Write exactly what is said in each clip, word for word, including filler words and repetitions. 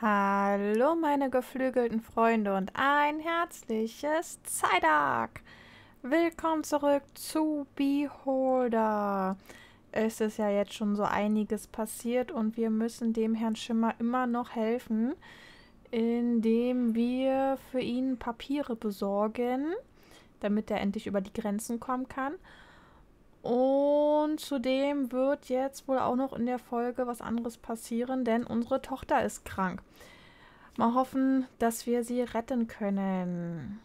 Hallo meine geflügelten Freunde und ein herzliches Zeitak! Willkommen zurück zu Beholder. Es ist ja jetzt schon so einiges passiert und wir müssen dem Herrn Schimmer immer noch helfen, indem wir für ihn Papiere besorgen, damit er endlich über die Grenzen kommen kann. Und zudem wird jetzt wohl auch noch in der Folge was anderes passieren, denn unsere Tochter ist krank. Mal hoffen, dass wir sie retten können.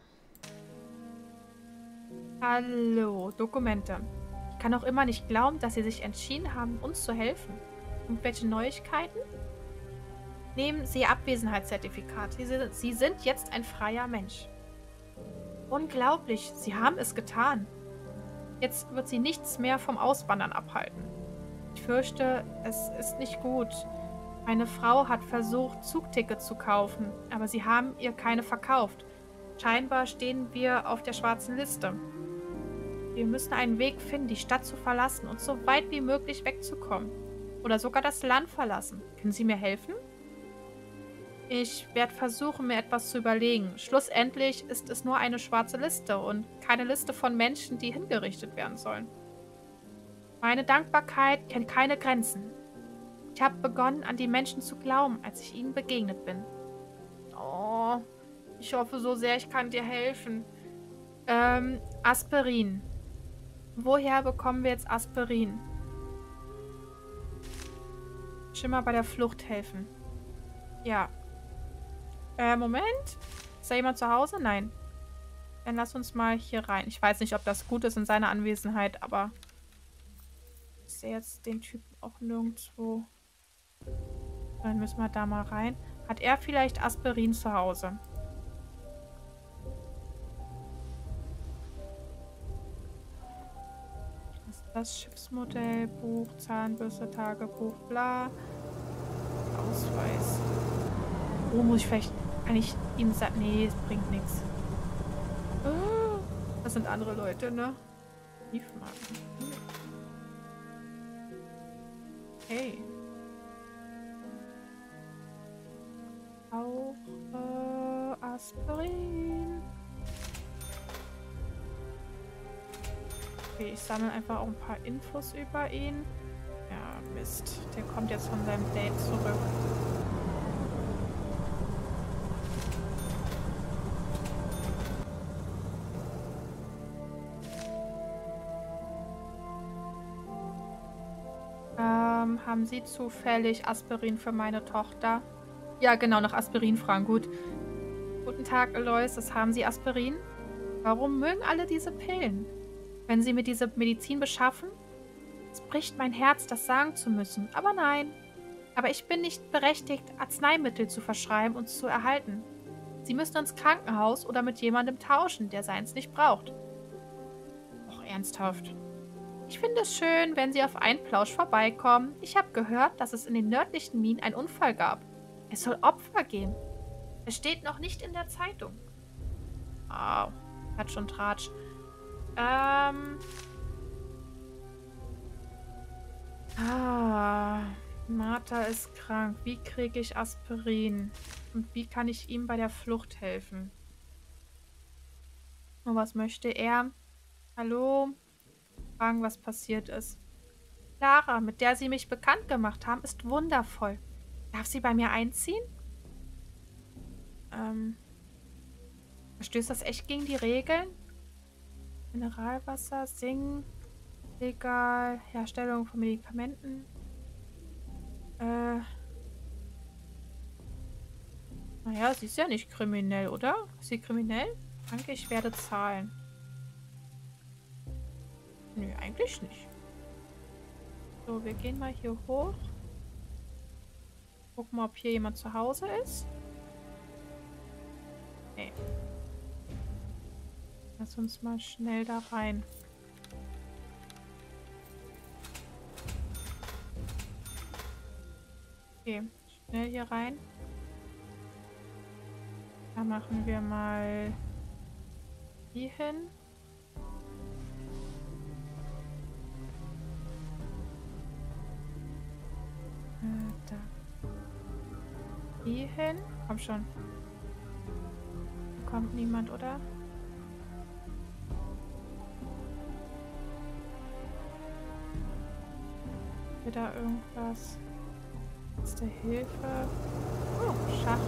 Hallo, Dokumente. Ich kann auch immer nicht glauben, dass Sie sich entschieden haben, uns zu helfen. Irgendwelche Neuigkeiten? Nehmen Sie Ihr Abwesenheitszertifikat. Sie sind, Sie sind jetzt ein freier Mensch. Unglaublich, Sie haben es getan. Jetzt wird Sie nichts mehr vom Auswandern abhalten. Ich fürchte, es ist nicht gut. Meine Frau hat versucht, Zugtickets zu kaufen, aber sie haben ihr keine verkauft. Scheinbar stehen wir auf der schwarzen Liste. Wir müssen einen Weg finden, die Stadt zu verlassen und so weit wie möglich wegzukommen. Oder sogar das Land verlassen. Können Sie mir helfen? Ich werde versuchen, mir etwas zu überlegen. Schlussendlich ist es nur eine schwarze Liste und keine Liste von Menschen, die hingerichtet werden sollen. Meine Dankbarkeit kennt keine Grenzen. Ich habe begonnen, an die Menschen zu glauben, als ich ihnen begegnet bin. Oh, ich hoffe so sehr, ich kann dir helfen. Ähm, Aspirin. Woher bekommen wir jetzt Aspirin? Schimmer bei der Flucht helfen. Ja. Äh, Moment. Ist da jemand zu Hause? Nein. Dann lass uns mal hier rein. Ich weiß nicht, ob das gut ist in seiner Anwesenheit, aber ich sehe jetzt den Typen auch nirgendwo. Dann müssen wir da mal rein. Hat er vielleicht Aspirin zu Hause? Was ist das? Schiffsmodell, Buch, Zahnbürste, Tagebuch, bla. Ausweis. Oh, muss ich vielleicht... Kann ich ihm sagen... Nee, es bringt nichts. Oh, das sind andere Leute, ne? Briefmarken. Okay. Auch äh, Aspirin. Okay, ich sammle einfach auch ein paar Infos über ihn. Ja, Mist. Der kommt jetzt von seinem Date zurück. Ähm, haben Sie zufällig Aspirin für meine Tochter? Ja, genau, nach Aspirin fragen. Gut. Guten Tag, Aloysius. Haben Sie Aspirin? Warum mögen alle diese Pillen? Wenn Sie mir diese Medizin beschaffen? Es bricht mein Herz, das sagen zu müssen. Aber nein. Aber ich bin nicht berechtigt, Arzneimittel zu verschreiben und zu erhalten. Sie müssen ins Krankenhaus oder mit jemandem tauschen, der seins nicht braucht. Och, ernsthaft. Ich finde es schön, wenn Sie auf einen Plausch vorbeikommen. Ich habe gehört, dass es in den nördlichen Minen einen Unfall gab. Es soll Opfer geben. Es steht noch nicht in der Zeitung. Wow, hat schon Tratsch. Ähm. Ah, Martha ist krank. Wie kriege ich Aspirin? Und wie kann ich ihm bei der Flucht helfen? Und was möchte er? Hallo? Fragen, was passiert ist. Clara, mit der Sie mich bekannt gemacht haben, ist wundervoll. Darf sie bei mir einziehen? Ähm. Verstößt das echt gegen die Regeln? Mineralwasser, Singen, legal, Herstellung von Medikamenten. Äh. Naja, sie ist ja nicht kriminell, oder? Ist sie kriminell? Danke, ich werde zahlen. Nö, eigentlich nicht. So, wir gehen mal hier hoch. Gucken mal, ob hier jemand zu Hause ist. Nee. Lass uns mal schnell da rein. Okay, schnell hier rein. Da machen wir mal die hin. Äh, da. Hier hin? Komm schon. Kommt niemand, oder? Wieder irgendwas. Ist der Hilfe? Oh, Schach.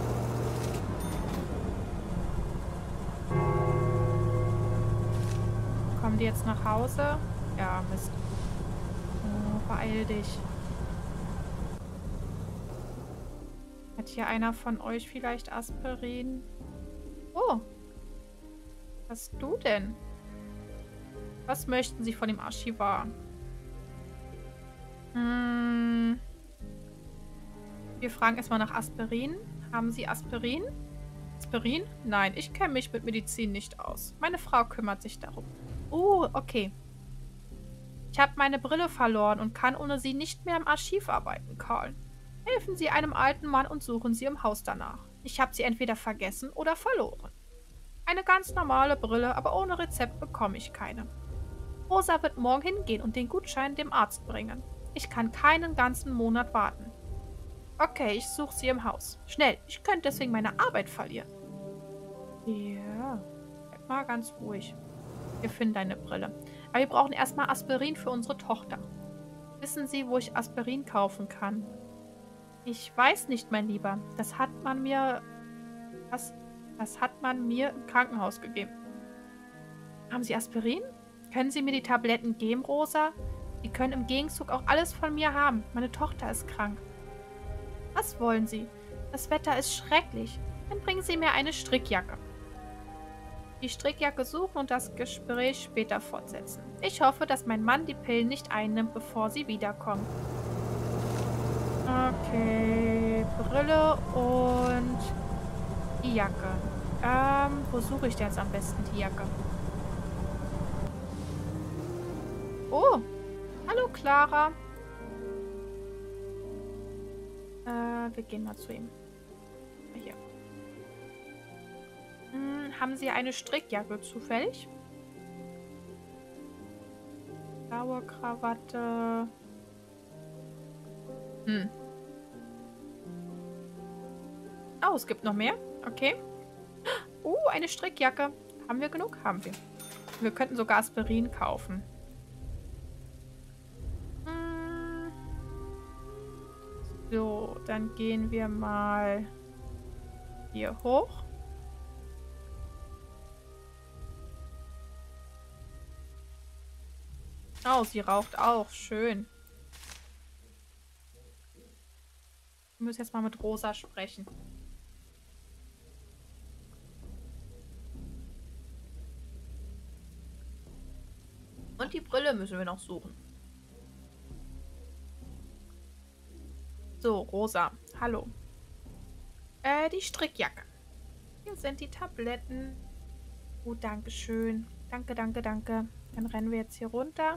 Kommen die jetzt nach Hause? Ja, Mist. Oh, beeil dich. Hat hier einer von euch vielleicht Aspirin? Oh. Was hast du denn? Was möchten Sie von dem Archivar? Hm. Wir fragen erstmal nach Aspirin. Haben Sie Aspirin? Aspirin? Nein, ich kenne mich mit Medizin nicht aus. Meine Frau kümmert sich darum. Oh, okay. Ich habe meine Brille verloren und kann ohne sie nicht mehr im Archiv arbeiten, Karl. Helfen Sie einem alten Mann und suchen Sie im Haus danach. Ich habe sie entweder vergessen oder verloren. Eine ganz normale Brille, aber ohne Rezept bekomme ich keine. Rosa wird morgen hingehen und den Gutschein dem Arzt bringen. Ich kann keinen ganzen Monat warten. Okay, ich suche sie im Haus. Schnell, ich könnte deswegen meine Arbeit verlieren. Ja, bleib mal ganz ruhig. Wir finden deine Brille. Aber wir brauchen erstmal Aspirin für unsere Tochter. Wissen Sie, wo ich Aspirin kaufen kann? Ich weiß nicht, mein Lieber. Das hat man mir... Das, das hat man mir im Krankenhaus gegeben. Haben Sie Aspirin? Können Sie mir die Tabletten geben, Rosa? Sie können im Gegenzug auch alles von mir haben. Meine Tochter ist krank. Was wollen Sie? Das Wetter ist schrecklich. Dann bringen Sie mir eine Strickjacke. Die Strickjacke suchen und das Gespräch später fortsetzen. Ich hoffe, dass mein Mann die Pillen nicht einnimmt, bevor sie wiederkommen. Okay, Brille und die Jacke. Ähm, wo suche ich denn jetzt am besten die Jacke? Oh, hallo Clara. Äh, wir gehen mal zu ihm. Hier. Hm, haben Sie eine Strickjacke zufällig? Dauerkrawatte. Hm. Oh, es gibt noch mehr. Okay. Uh, eine Strickjacke. Haben wir genug? Haben wir. Wir könnten sogar Aspirin kaufen. Hm. So, dann gehen wir mal hier hoch. Oh, sie raucht auch. Schön. Wir müssen jetzt mal mit Rosa sprechen. Und die Brille müssen wir noch suchen. So, Rosa. Hallo. Äh, die Strickjacke. Hier sind die Tabletten. Oh, danke schön. Danke, danke, danke. Dann rennen wir jetzt hier runter.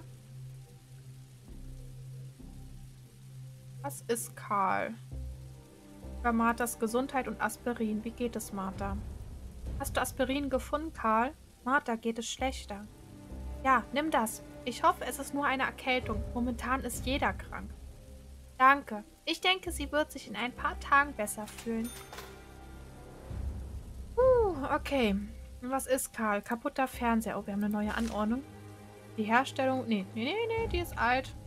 Was ist Karl? Über Marthas Gesundheit und Aspirin. Wie geht es, Martha? Hast du Aspirin gefunden, Karl? Martha, geht es schlechter? Ja, nimm das. Ich hoffe, es ist nur eine Erkältung. Momentan ist jeder krank. Danke. Ich denke, sie wird sich in ein paar Tagen besser fühlen. Uh, okay. Was ist, Karl? Kaputter Fernseher. Oh, wir haben eine neue Anordnung. Die Herstellung... Nee, nee, nee, nee, die ist alt.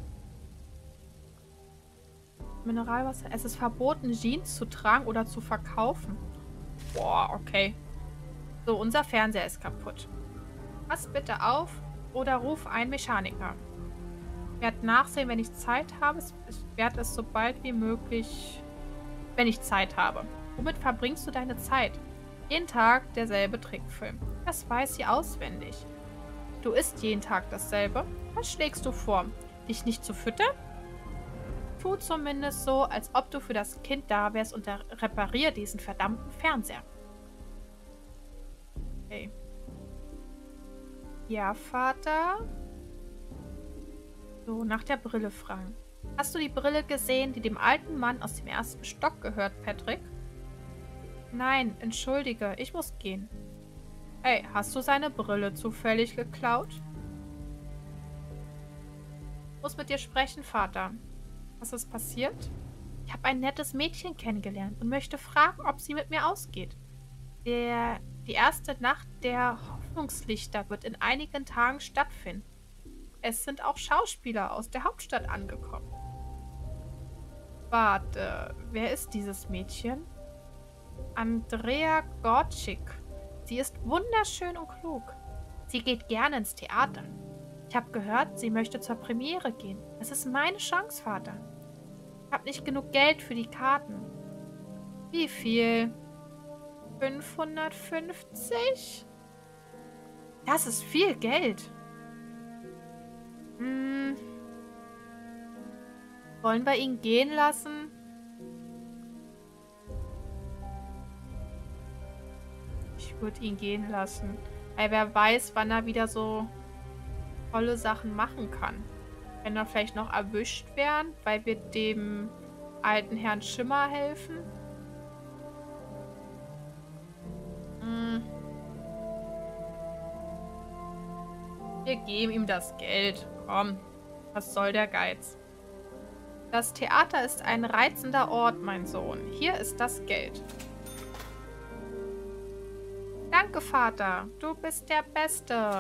Mineralwasser. Es ist verboten, Jeans zu tragen oder zu verkaufen. Boah, okay. So, unser Fernseher ist kaputt. Pass bitte auf oder ruf einen Mechaniker. Ich werde nachsehen, wenn ich Zeit habe. Ich werde es so bald wie möglich, wenn ich Zeit habe. Womit verbringst du deine Zeit? Jeden Tag derselbe Trickfilm. Das weiß sie auswendig. Du isst jeden Tag dasselbe. Was schlägst du vor? Dich nicht zu füttern? Tu zumindest so, als ob du für das Kind da wärst und reparier diesen verdammten Fernseher. Okay. Ja, Vater? So, nach der Brille fragen. Hast du die Brille gesehen, die dem alten Mann aus dem ersten Stock gehört, Patrick? Nein, entschuldige, ich muss gehen. Hey, hast du seine Brille zufällig geklaut? Ich muss mit dir sprechen, Vater. Was ist passiert? Ich habe ein nettes Mädchen kennengelernt und möchte fragen, ob sie mit mir ausgeht. Der, die erste Nacht der Hoffnungslichter wird in einigen Tagen stattfinden. Es sind auch Schauspieler aus der Hauptstadt angekommen. Warte, wer ist dieses Mädchen? Andrea Gorczyk. Sie ist wunderschön und klug. Sie geht gerne ins Theater. Ich habe gehört, sie möchte zur Premiere gehen. Es ist meine Chance, Vater. Ich habe nicht genug Geld für die Karten. Wie viel? fünfhundertfünfzig? Das ist viel Geld. Hm. Wollen wir ihn gehen lassen? Ich würde ihn gehen lassen. Weil wer weiß, wann er wieder so tolle Sachen machen kann. Wenn wir vielleicht noch erwischt werden, weil wir dem alten Herrn Schimmer helfen. Hm. Wir geben ihm das Geld. Komm, was soll der Geiz? Das Theater ist ein reizender Ort, mein Sohn. Hier ist das Geld. Danke, Vater. Du bist der Beste.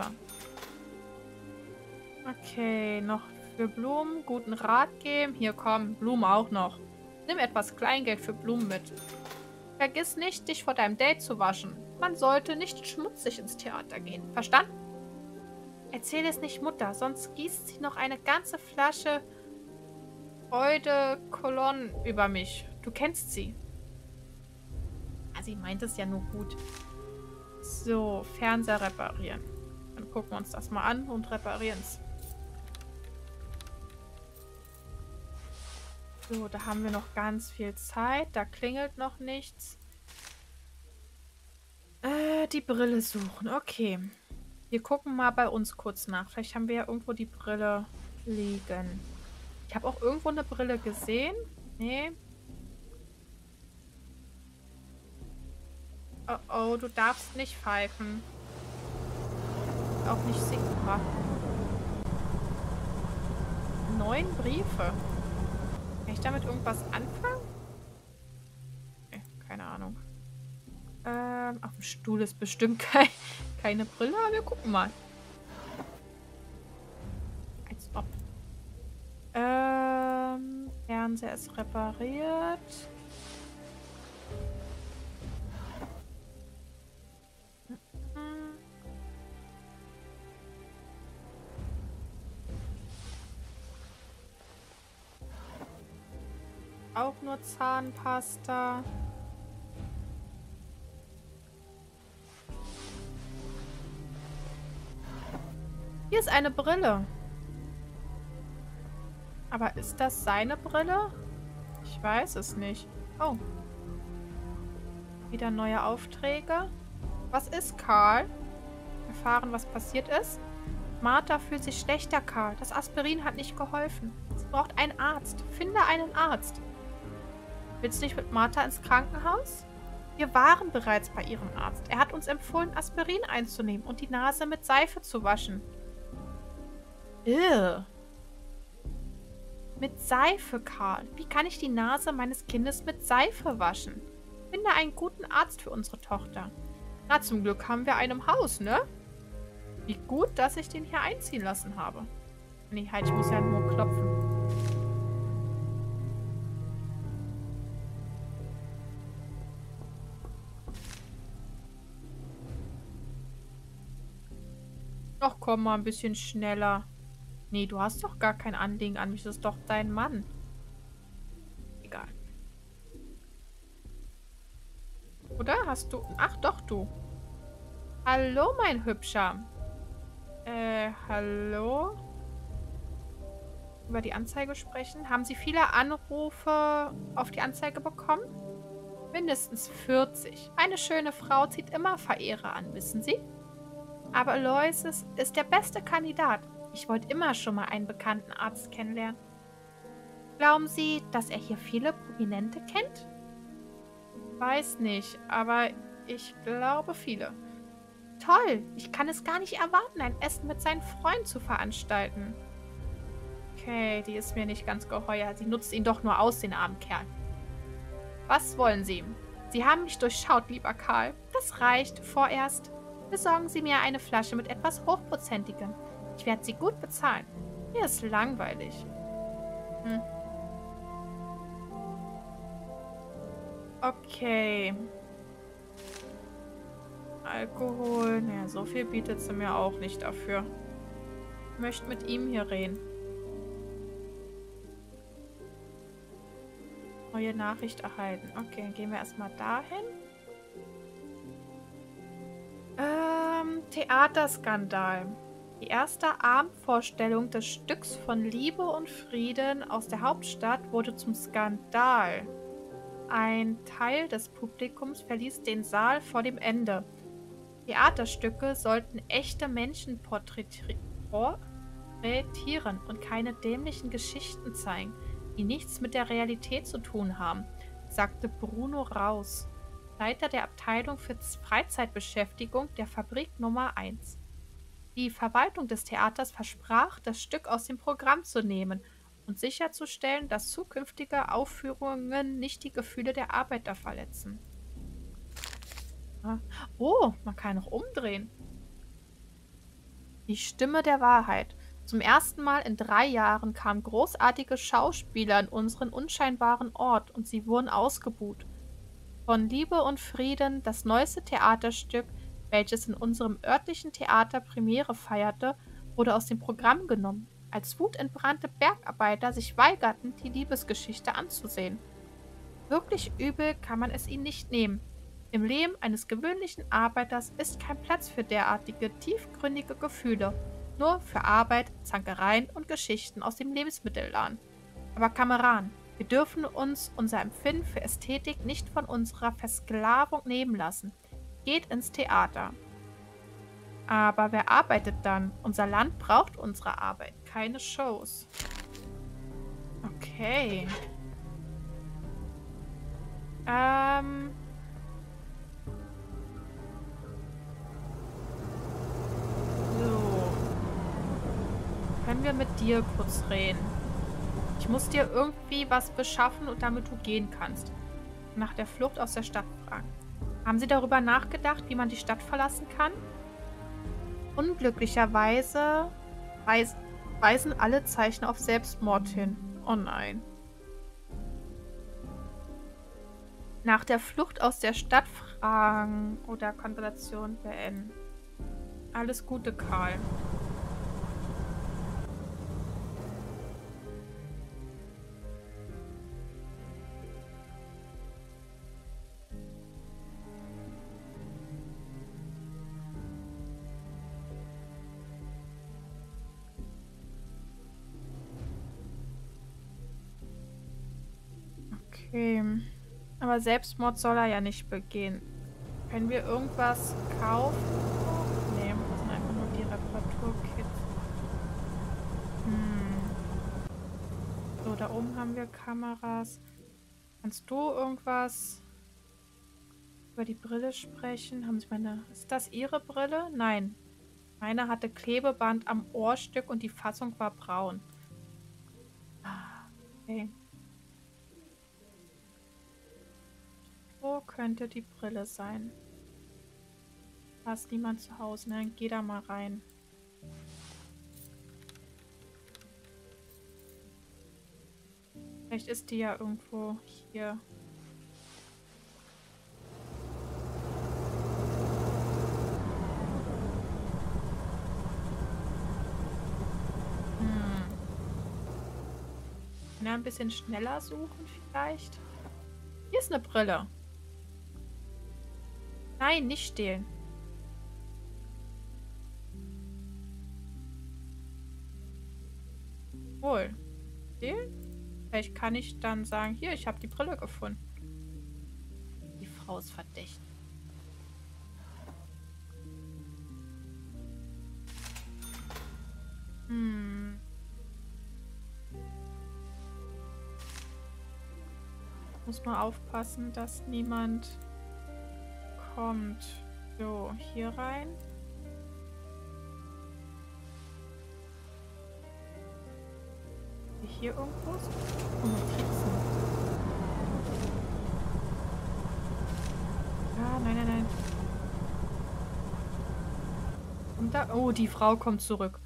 Okay, noch für Blumen guten Rat geben. Hier, komm, Blumen auch noch. Nimm etwas Kleingeld für Blumen mit. Vergiss nicht, dich vor deinem Date zu waschen. Man sollte nicht schmutzig ins Theater gehen. Verstanden? Erzähl es nicht Mutter, sonst gießt sie noch eine ganze Flasche Eau de Cologne über mich. Du kennst sie. Ja, sie meint es ja nur gut. So, Fernseher reparieren. Dann gucken wir uns das mal an und reparieren es. So, da haben wir noch ganz viel Zeit. Da klingelt noch nichts. Äh, die Brille suchen. Okay. Wir gucken mal bei uns kurz nach. Vielleicht haben wir ja irgendwo die Brille liegen. Ich habe auch irgendwo eine Brille gesehen. Nee. Oh oh, du darfst nicht pfeifen. Auch nicht Sigma. Neun Briefe. Kann ich damit irgendwas anfangen? Nee, keine Ahnung. Ähm, auf dem Stuhl ist bestimmt kein, keine Brille, aber wir gucken mal. Als ob. Ähm, Fernseher ist repariert. Auch nur Zahnpasta. Hier ist eine Brille. Aber ist das seine Brille? Ich weiß es nicht. Oh. Wieder neue Aufträge. Was ist, Karl? Erfahren, was passiert ist? Martha fühlt sich schlechter, Karl. Das Aspirin hat nicht geholfen. Sie braucht einen Arzt. Finde einen Arzt. Willst du nicht mit Martha ins Krankenhaus? Wir waren bereits bei ihrem Arzt. Er hat uns empfohlen, Aspirin einzunehmen und die Nase mit Seife zu waschen. Ugh. Mit Seife, Karl. Wie kann ich die Nase meines Kindes mit Seife waschen? Finde einen guten Arzt für unsere Tochter. Na, zum Glück haben wir einen im Haus, ne? Wie gut, dass ich den hier einziehen lassen habe. Nee, halt, ich muss ja nur klopfen. Ach, komm mal ein bisschen schneller. Nee, du hast doch gar kein Anliegen an mich. Das ist doch dein Mann. Egal. Oder hast du... Ach, doch, du. Hallo, mein Hübscher. Äh, hallo? Über die Anzeige sprechen. Haben Sie viele Anrufe auf die Anzeige bekommen? Mindestens vierzig. Eine schöne Frau zieht immer Verehrer an, wissen Sie? Aber Aloysius ist der beste Kandidat. Ich wollte immer schon mal einen bekannten Arzt kennenlernen. Glauben Sie, dass er hier viele Prominente kennt? Weiß nicht, aber ich glaube viele. Toll, ich kann es gar nicht erwarten, ein Essen mit seinen Freunden zu veranstalten. Okay, die ist mir nicht ganz geheuer. Sie nutzt ihn doch nur aus, den armen Kerl. Was wollen Sie? Sie haben mich durchschaut, lieber Karl. Das reicht. Vorerst besorgen Sie mir eine Flasche mit etwas Hochprozentigem. Ich werde Sie gut bezahlen. Mir ist langweilig. Hm. Okay. Alkohol. Naja, so viel bietet sie mir auch nicht dafür. Ich möchte mit ihm hier reden. Neue Nachricht erhalten. Okay, dann gehen wir erstmal dahin. Ähm, Theaterskandal. Die erste Abendvorstellung des Stücks von Liebe und Frieden aus der Hauptstadt wurde zum Skandal. Ein Teil des Publikums verließ den Saal vor dem Ende. Theaterstücke sollten echte Menschen porträtieren und keine dämlichen Geschichten zeigen, die nichts mit der Realität zu tun haben, sagte Bruno Raus, Leiter der Abteilung für Freizeitbeschäftigung der Fabrik Nummer eins. Die Verwaltung des Theaters versprach, das Stück aus dem Programm zu nehmen und sicherzustellen, dass zukünftige Aufführungen nicht die Gefühle der Arbeiter verletzen. Oh, man kann noch umdrehen. Die Stimme der Wahrheit. Zum ersten Mal in drei Jahren kamen großartige Schauspieler in unseren unscheinbaren Ort und sie wurden ausgebuht. Von Liebe und Frieden, das neueste Theaterstück, welches in unserem örtlichen Theater Premiere feierte, wurde aus dem Programm genommen, als wutentbrannte Bergarbeiter sich weigerten, die Liebesgeschichte anzusehen. Wirklich übel kann man es ihnen nicht nehmen. Im Leben eines gewöhnlichen Arbeiters ist kein Platz für derartige tiefgründige Gefühle, nur für Arbeit, Zankereien und Geschichten aus dem Lebensmittelladen. Aber Kameraden, wir dürfen uns unser Empfinden für Ästhetik nicht von unserer Versklavung nehmen lassen. Geht ins Theater. Aber wer arbeitet dann? Unser Land braucht unsere Arbeit, keine Shows. Okay. Ähm... Können wir mit dir kurz reden? Ich muss dir irgendwie was beschaffen, und damit du gehen kannst. Nach der Flucht aus der Stadt fragen. Haben Sie darüber nachgedacht, wie man die Stadt verlassen kann? Unglücklicherweise weis weisen alle Zeichen auf Selbstmord hin. Oh nein. Nach der Flucht aus der Stadt fragen oder Konversation beenden. Alles Gute, Karl. Okay. Aber Selbstmord soll er ja nicht begehen. Können wir irgendwas kaufen? Nee, das sind einfach nur die Reparaturkits. Hm. So, da oben haben wir Kameras. Kannst du irgendwas über die Brille sprechen? Haben Sie meine... Ist das Ihre Brille? Nein. Meine hatte Klebeband am Ohrstück und die Fassung war braun. Okay. Wo könnte die Brille sein? Da ist niemand zu Hause. Nein, geh da mal rein. Vielleicht ist die ja irgendwo hier. Hm. Kann er ein bisschen schneller suchen vielleicht? Hier ist eine Brille. Nein, nicht stehlen. Wohl. Stehlen? Vielleicht kann ich dann sagen, hier, ich habe die Brille gefunden. Die Frau ist verdächtig. Hm. Muss mal aufpassen, dass niemand kommt. So, hier rein. Hier irgendwo? Oh, Notizen. Ah, nein, nein, nein. Und da. Oh, die Frau kommt zurück.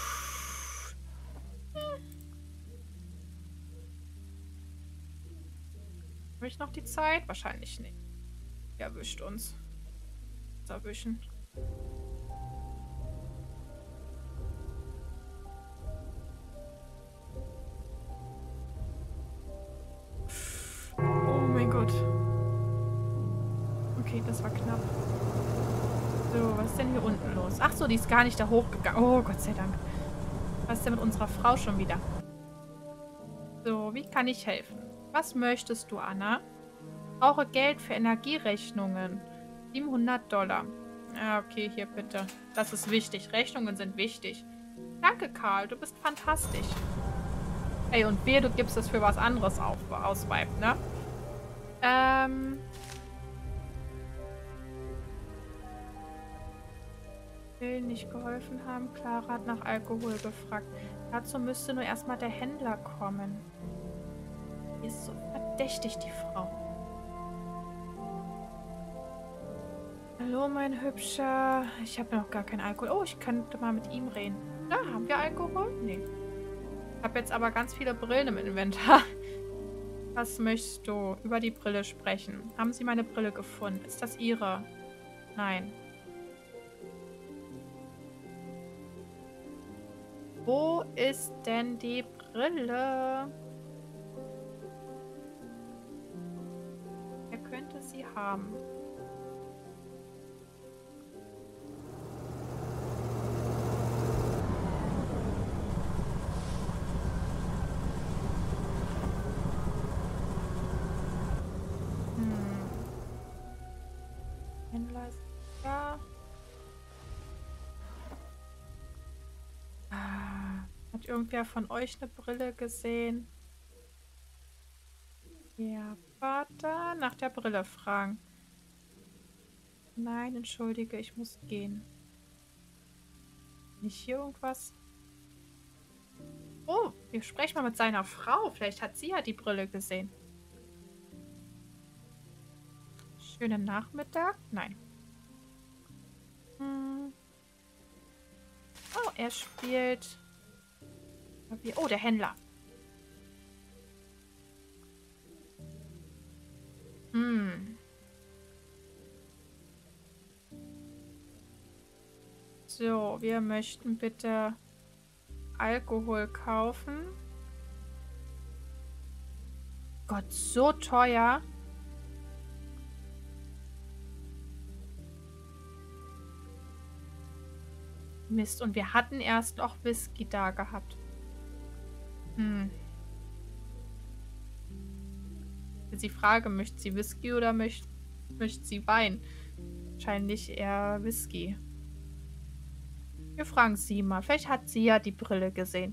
Habe ich noch die Zeit? Wahrscheinlich nicht. Er erwischt uns. Uns erwischen. Oh mein Gott. Okay, das war knapp. So, was ist denn hier unten los? Ach so, die ist gar nicht da hochgegangen. Oh, Gott sei Dank. Was ist denn mit unserer Frau schon wieder? So, wie kann ich helfen? Was möchtest du, Anna? Brauche Geld für Energierechnungen. siebenhundert Dollar. Ja, okay, hier bitte. Das ist wichtig. Rechnungen sind wichtig. Danke, Karl. Du bist fantastisch. Ey, und wehe, du gibst es für was anderes auf, aus, Vibe, ne? Ähm... Will nicht geholfen haben. Clara hat nach Alkohol gefragt. Dazu müsste nur erstmal der Händler kommen. Die ist so verdächtig, die Frau. Hallo, mein Hübscher. Ich habe noch gar keinen Alkohol. Oh, ich könnte mal mit ihm reden. Ja, haben wir Alkohol? Nee. Ich habe jetzt aber ganz viele Brillen im Inventar. Was möchtest du über die Brille sprechen? Haben Sie meine Brille gefunden? Ist das Ihre? Nein. Wo ist denn die Brille? Wer könnte sie haben? Hm. Händler ist da. Hat irgendwer von euch eine Brille gesehen? Ja, Vater. Nach der Brille fragen. Nein, entschuldige, ich muss gehen. Nicht hier irgendwas? Oh, wir sprechen mal mit seiner Frau. Vielleicht hat sie ja die Brille gesehen. Schönen Nachmittag? Nein. Hm. Oh, er spielt... Oh, der Händler. Hm. So, wir möchten bitte Alkohol kaufen. Gott, so teuer. Mist, und wir hatten erst noch Whisky da gehabt. Hm. Jetzt die Frage, möchte sie Whisky oder möchte, möchte sie Wein? Wahrscheinlich eher Whisky. Wir fragen sie mal. Vielleicht hat sie ja die Brille gesehen.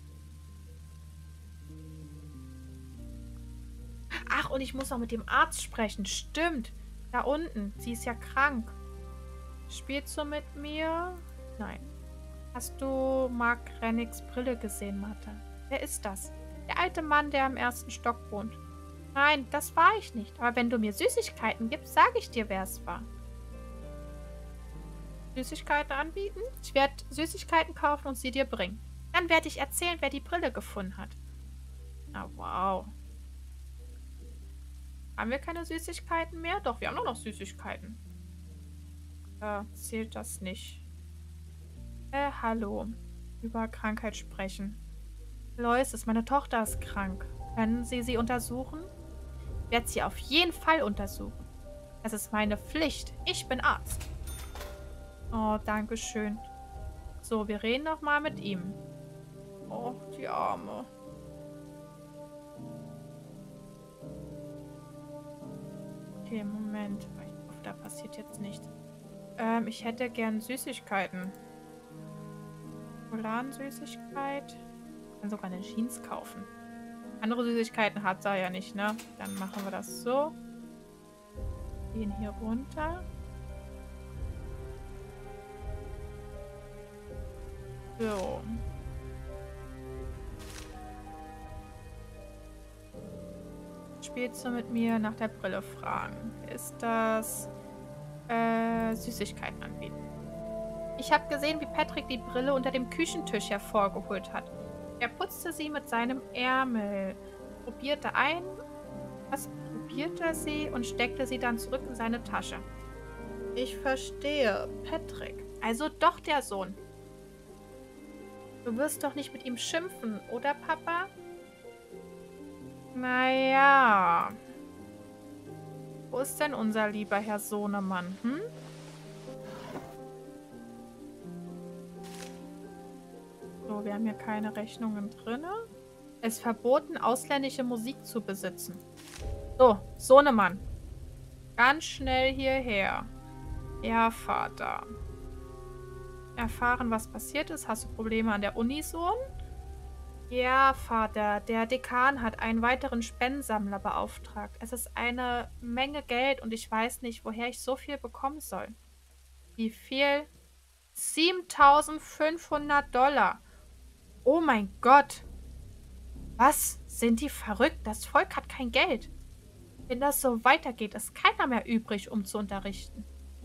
Ach, und ich muss noch mit dem Arzt sprechen. Stimmt. Da unten. Sie ist ja krank. Spielst du mit mir? Nein. Hast du Mark Rennicks Brille gesehen, Martha? Wer ist das? Der alte Mann, der im ersten Stock wohnt. Nein, das war ich nicht. Aber wenn du mir Süßigkeiten gibst, sage ich dir, wer es war. Süßigkeiten anbieten? Ich werde Süßigkeiten kaufen und sie dir bringen. Dann werde ich erzählen, wer die Brille gefunden hat. Ah, wow. Haben wir keine Süßigkeiten mehr? Doch, wir haben nur noch Süßigkeiten. Äh, zählt das nicht. Äh, hallo. Über Krankheit sprechen. Lois, meine Tochter ist krank. Können Sie sie untersuchen? Ich werde sie auf jeden Fall untersuchen. Das ist meine Pflicht. Ich bin Arzt. Oh, danke schön. So, wir reden noch mal mit ihm. Oh, die Arme. Okay, Moment. Ich hoffe, da passiert jetzt nichts. Ähm, ich hätte gern Süßigkeiten. Schokoladen-Süßigkeit. Ich kann sogar eine Jeans kaufen. Andere Süßigkeiten hat er ja nicht, ne? Dann machen wir das so. Gehen hier runter. So. Spielst du mit mir nach der Brille fragen? Ist das äh, Süßigkeiten anbieten? Ich habe gesehen, wie Patrick die Brille unter dem Küchentisch hervorgeholt hat. Er putzte sie mit seinem Ärmel, probierte ein, was probierte sie und steckte sie dann zurück in seine Tasche. Ich verstehe, Patrick. Also doch der Sohn. Du wirst doch nicht mit ihm schimpfen, oder Papa? Naja. Wo ist denn unser lieber Herr Sohnemann, hm? So, wir haben hier keine Rechnungen drin. Es ist verboten, ausländische Musik zu besitzen. So, Sohnemann. Ganz schnell hierher. Ja, Vater. Erfahren, was passiert ist. Hast du Probleme an der Uni, Sohn? Ja, Vater. Der Dekan hat einen weiteren Spendensammler beauftragt. Es ist eine Menge Geld und ich weiß nicht, woher ich so viel bekommen soll. Wie viel? siebentausendfünfhundert Dollar. Oh mein Gott. Was? Sind die verrückt? Das Volk hat kein Geld. Wenn das so weitergeht, ist keiner mehr übrig, um zu unterrichten.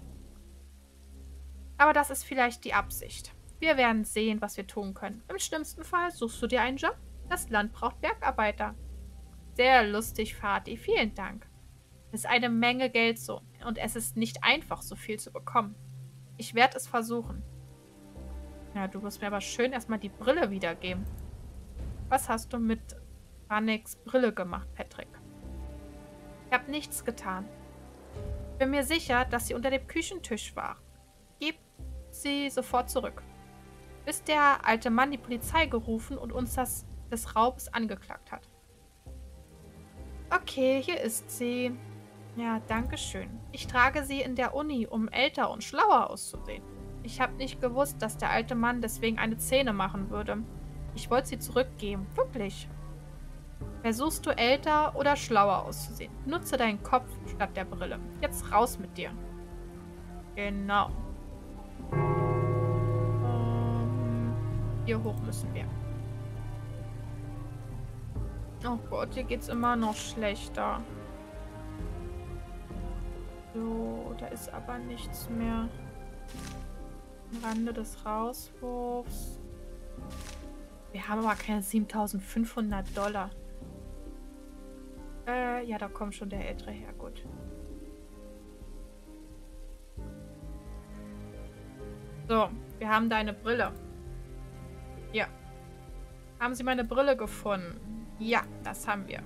Aber das ist vielleicht die Absicht. Wir werden sehen, was wir tun können. Im schlimmsten Fall suchst du dir einen Job. Das Land braucht Bergarbeiter. Sehr lustig, Vati. Vielen Dank. Es ist eine Menge Geld so. Und es ist nicht einfach, so viel zu bekommen. Ich werde es versuchen. Ja, du wirst mir aber schön erstmal die Brille wiedergeben. Was hast du mit Raniks Brille gemacht, Patrick? Ich habe nichts getan. Bin mir sicher, dass sie unter dem Küchentisch war. Gib sie sofort zurück. Bis der alte Mann die Polizei gerufen und uns das des Raubes angeklagt hat. Okay, hier ist sie. Ja, danke schön. Ich trage sie in der Uni, um älter und schlauer auszusehen. Ich habe nicht gewusst, dass der alte Mann deswegen eine Szene machen würde. Ich wollte sie zurückgeben. Wirklich. Versuchst du älter oder schlauer auszusehen? Nutze deinen Kopf statt der Brille. Jetzt raus mit dir. Genau. Um, hier hoch müssen wir. Oh Gott, hier geht's immer noch schlechter. So, da ist aber nichts mehr. Am Rande des Rauswurfs. Wir haben aber keine siebentausendfünfhundert Dollar. Äh, ja, da kommt schon der Ältere her. Gut. So, wir haben deine Brille. Ja. Haben Sie meine Brille gefunden? Ja, das haben wir.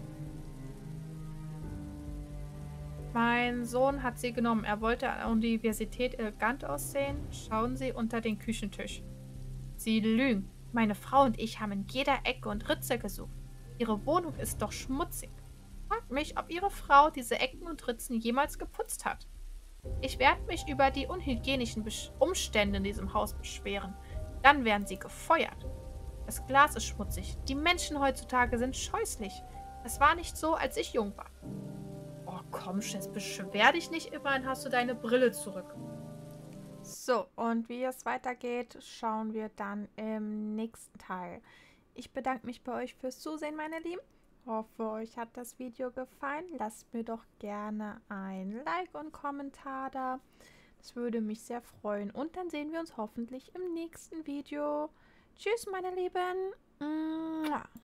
Mein Sohn hat sie genommen. Er wollte an der Universität elegant aussehen. Schauen Sie unter den Küchentisch. Sie lügen. Meine Frau und ich haben in jeder Ecke und Ritze gesucht. Ihre Wohnung ist doch schmutzig. Fragt mich, ob Ihre Frau diese Ecken und Ritzen jemals geputzt hat. Ich werde mich über die unhygienischen Besch- Umstände in diesem Haus beschweren. Dann werden Sie gefeuert. Das Glas ist schmutzig. Die Menschen heutzutage sind scheußlich. Es war nicht so, als ich jung war. Oh, komm, Schiss, beschwer dich nicht immer, dann hast du deine Brille zurück. So, und wie es weitergeht, schauen wir dann im nächsten Teil. Ich bedanke mich bei euch fürs Zusehen, meine Lieben. Hoffe, euch hat das Video gefallen. Lasst mir doch gerne ein Like und Kommentar da. Das würde mich sehr freuen. Und dann sehen wir uns hoffentlich im nächsten Video. Tschüss, meine Lieben. Mua.